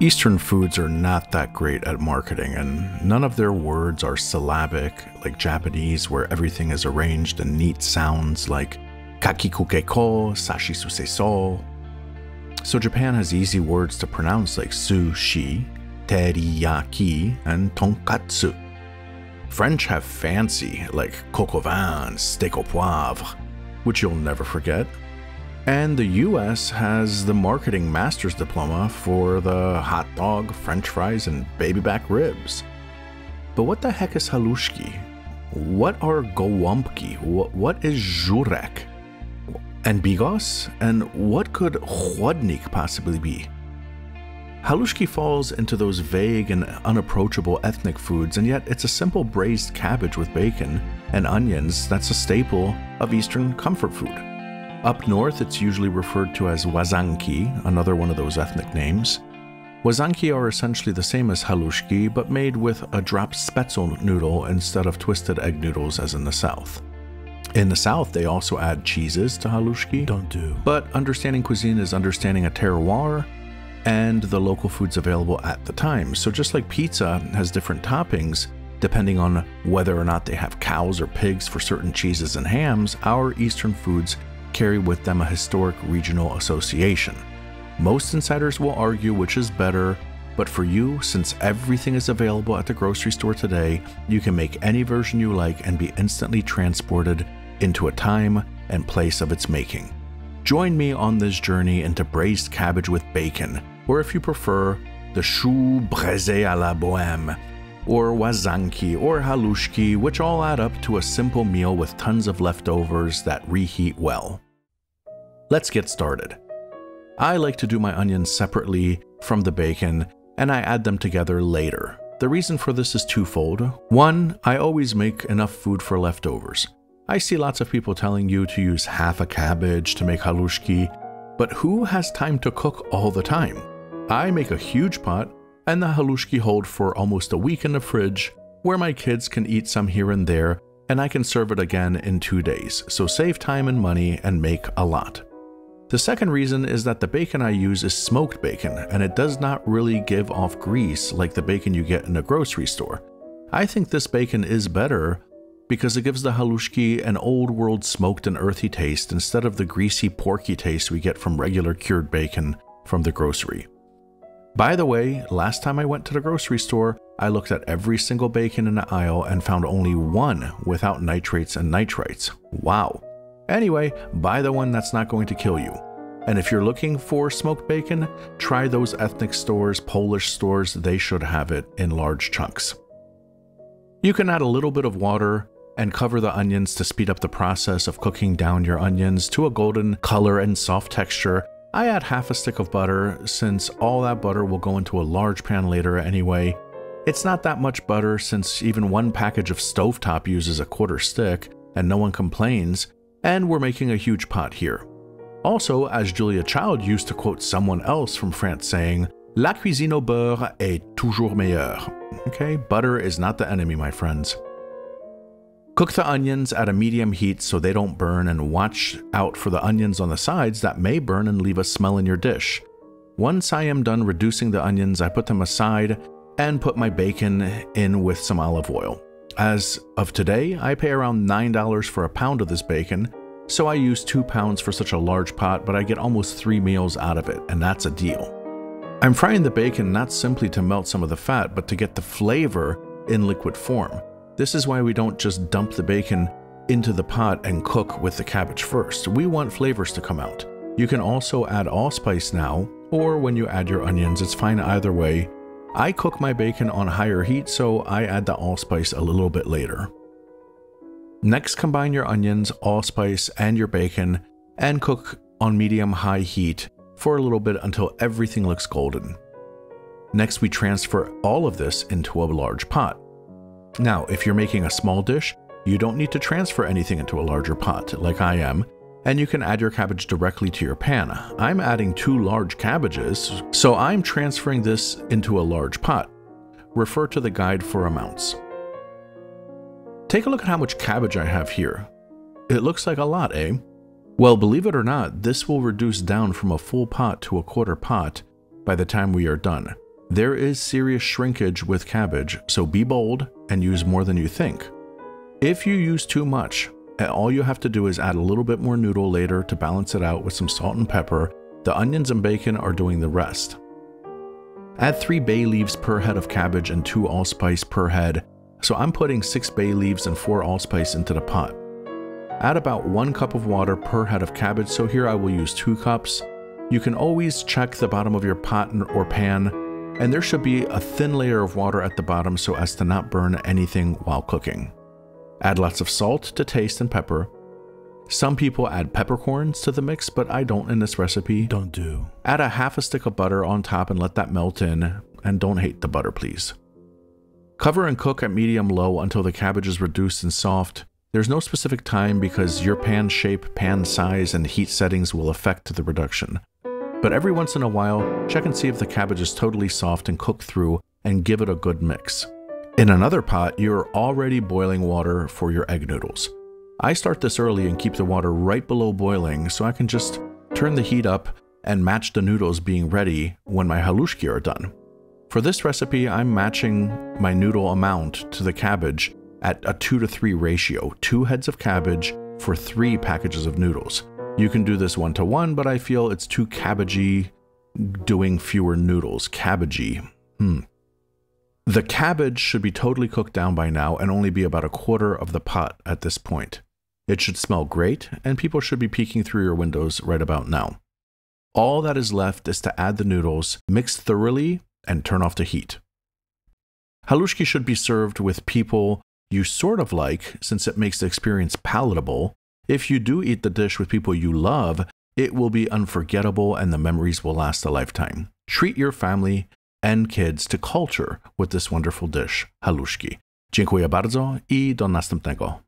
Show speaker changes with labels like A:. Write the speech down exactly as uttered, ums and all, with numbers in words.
A: Eastern foods are not that great at marketing, and none of their words are syllabic like Japanese, where everything is arranged in neat sounds like kakikukeko, sashisuseiso. So Japan has easy words to pronounce like sushi, teriyaki, and tonkatsu. French have fancy like coq au vin, steak au poivre, which you'll never forget. And the U S has the marketing master's diploma for the hot dog, French fries, and baby back ribs. But what the heck is Halushki? What are gołąbki? What is żurek? And bigos? And what could chłodnik possibly be? Halushki falls into those vague and unapproachable ethnic foods, and yet it's a simple braised cabbage with bacon and onions that's a staple of Eastern comfort food. Up north, it's usually referred to as wazanki, another one of those ethnic names. Wazanki are essentially the same as halushki, but made with a dropped spätzle noodle instead of twisted egg noodles as in the south. In the south, they also add cheeses to halushki.
B: Don't do.
A: But understanding cuisine is understanding a terroir and the local foods available at the time. So just like pizza has different toppings, depending on whether or not they have cows or pigs for certain cheeses and hams, our Eastern foods carry with them a historic regional association. Most insiders will argue which is better, but for you, since everything is available at the grocery store today, you can make any version you like and be instantly transported into a time and place of its making. Join me on this journey into braised cabbage with bacon, or if you prefer, the choux braised à la bohème, or wazanki, or halushki, which all add up to a simple meal with tons of leftovers that reheat well. Let's get started. I like to do my onions separately from the bacon, and I add them together later. The reason for this is twofold. One, I always make enough food for leftovers. I see lots of people telling you to use half a cabbage to make halushki, but who has time to cook all the time? I make a huge pot, and the halushki hold for almost a week in the fridge, where my kids can eat some here and there, and I can serve it again in two days, so save time and money and make a lot. The second reason is that the bacon I use is smoked bacon, and it does not really give off grease like the bacon you get in a grocery store. I think this bacon is better because it gives the halushki an old world smoked and earthy taste instead of the greasy porky taste we get from regular cured bacon from the grocery. By the way, last time I went to the grocery store, I looked at every single bacon in the aisle and found only one without nitrates and nitrites. Wow. Anyway, buy the one that's not going to kill you. And if you're looking for smoked bacon, try those ethnic stores, Polish stores, they should have it in large chunks. You can add a little bit of water and cover the onions to speed up the process of cooking down your onions to a golden color and soft texture. I add half a stick of butter since all that butter will go into a large pan later anyway. It's not that much butter since even one package of stovetop uses a quarter stick and no one complains, and we're making a huge pot here. Also, as Julia Child used to quote someone else from France saying, "La cuisine au beurre est toujours meilleure." Okay, butter is not the enemy, my friends. Cook the onions at a medium heat so they don't burn, and watch out for the onions on the sides that may burn and leave a smell in your dish. Once I am done reducing the onions, I put them aside and put my bacon in with some olive oil. As of today, I pay around nine dollars for a pound of this bacon, so I use two pounds for such a large pot, but I get almost three meals out of it, and that's a deal. I'm frying the bacon not simply to melt some of the fat, but to get the flavor in liquid form. This is why we don't just dump the bacon into the pot and cook with the cabbage first. We want flavors to come out. You can also add allspice now, or when you add your onions, it's fine either way. I cook my bacon on higher heat, so I add the allspice a little bit later. Next, combine your onions, allspice, and your bacon, and cook on medium-high heat for a little bit until everything looks golden. Next, we transfer all of this into a large pot. Now, if you're making a small dish, you don't need to transfer anything into a larger pot, like I am, and you can add your cabbage directly to your pan. I'm adding two large cabbages, so I'm transferring this into a large pot. Refer to the guide for amounts. Take a look at how much cabbage I have here. It looks like a lot, eh? Well, believe it or not, this will reduce down from a full pot to a quarter pot by the time we are done. There is serious shrinkage with cabbage, so be bold and use more than you think. If you use too much, all you have to do is add a little bit more noodle later to balance it out with some salt and pepper. The onions and bacon are doing the rest. Add three bay leaves per head of cabbage and two allspice per head, so I'm putting six bay leaves and four allspice into the pot. Add about one cup of water per head of cabbage, so here I will use two cups. You can always check the bottom of your pot or pan, and there should be a thin layer of water at the bottom so as to not burn anything while cooking. Add lots of salt to taste and pepper. Some people add peppercorns to the mix, but I don't in this recipe.
B: Don't do.
A: Add a half a stick of butter on top and let that melt in, and don't hate the butter, please. Cover and cook at medium-low until the cabbage is reduced and soft. There's no specific time because your pan shape, pan size, and heat settings will affect the reduction. But every once in a while, check and see if the cabbage is totally soft and cooked through, and give it a good mix. In another pot, you're already boiling water for your egg noodles. I start this early and keep the water right below boiling so I can just turn the heat up and match the noodles being ready when my halushki are done. For this recipe, I'm matching my noodle amount to the cabbage at a two to three ratio, two heads of cabbage for three packages of noodles. You can do this one to one, but I feel it's too cabbagey doing fewer noodles. Cabbagey. Hmm. The cabbage should be totally cooked down by now and only be about a quarter of the pot at this point. It should smell great, and people should be peeking through your windows right about now. All that is left is to add the noodles, mix thoroughly, and turn off the heat. Halushki should be served with people you sort of like, since it makes the experience palatable. If you do eat the dish with people you love, it will be unforgettable and the memories will last a lifetime. Treat your family and kids to culture with this wonderful dish, halushki. Dziękuję bardzo I do następnego.